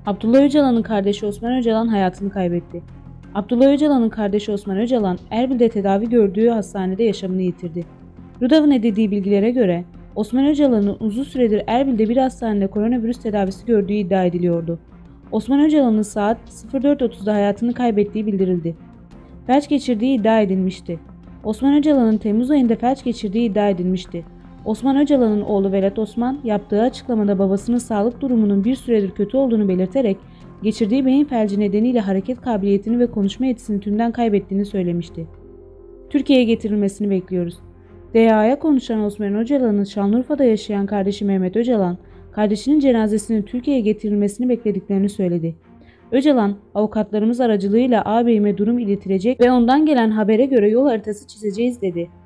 Abdullah Öcalan'ın kardeşi Osman Öcalan hayatını kaybetti. Abdullah Öcalan'ın kardeşi Osman Öcalan, Erbil'de tedavi gördüğü hastanede yaşamını yitirdi. Rudav'ın edindiği bilgilere göre, Osman Öcalan'ın uzun süredir Erbil'de bir hastanede koronavirüs tedavisi gördüğü iddia ediliyordu. Osman Öcalan'ın saat 04.30'da hayatını kaybettiği bildirildi. Felç geçirdiği iddia edilmişti. Osman Öcalan'ın Temmuz ayında felç geçirdiği iddia edilmişti. Osman Öcalan'ın oğlu Velat Osman yaptığı açıklamada babasının sağlık durumunun bir süredir kötü olduğunu belirterek geçirdiği beyin felci nedeniyle hareket kabiliyetini ve konuşma yetisini tümden kaybettiğini söylemişti. Türkiye'ye getirilmesini bekliyoruz. DHA'ya konuşan Osman Öcalan'ın Şanlıurfa'da yaşayan kardeşi Mehmet Öcalan, kardeşinin cenazesinin Türkiye'ye getirilmesini beklediklerini söyledi. Öcalan, avukatlarımız aracılığıyla ağabeyime durum iletilecek ve ondan gelen habere göre yol haritası çizeceğiz dedi.